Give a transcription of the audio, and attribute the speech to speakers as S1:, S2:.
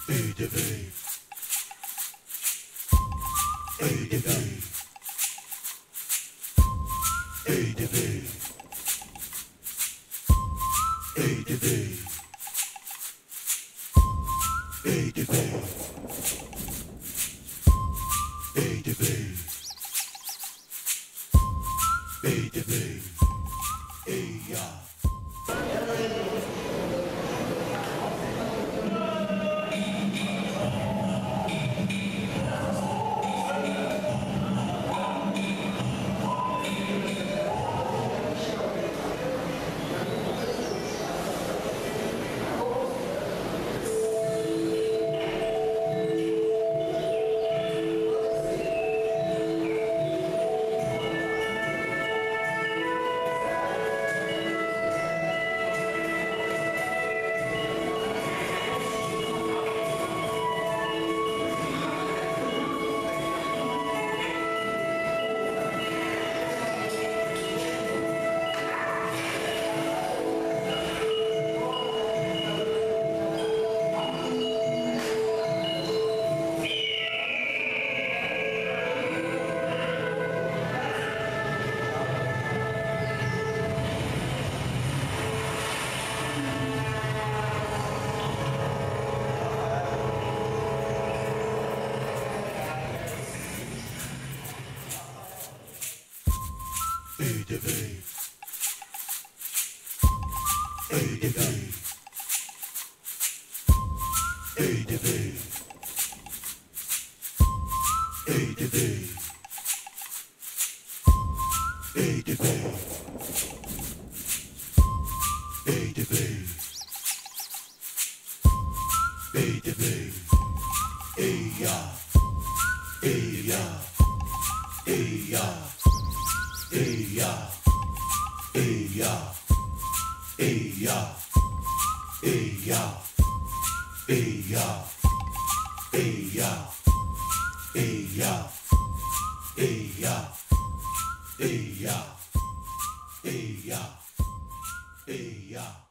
S1: ADV, ADV, ADV, ADV, ADV, ADV, ADV, yeah. ADV, ADV, ADV, ADV, ADV, ADV, ADV, yeah, yeah, yeah. Eya, eya, eya, eya, eya, eya, eya, eya, eya, eya, eya.